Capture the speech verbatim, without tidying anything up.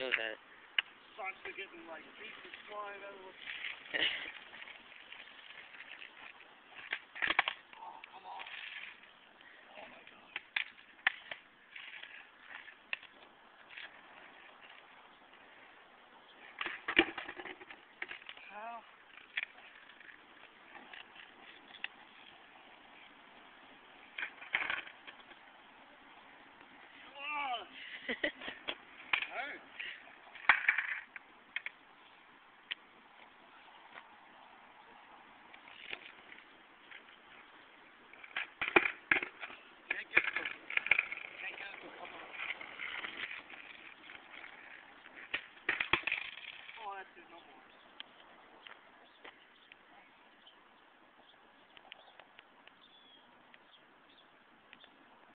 Go with that. Socks are getting like pieces flying out of the... Oh, come on. Oh my god. How? Come on! Hey. Can't get it. Can't get it. Come on. Oh, that's it. No more.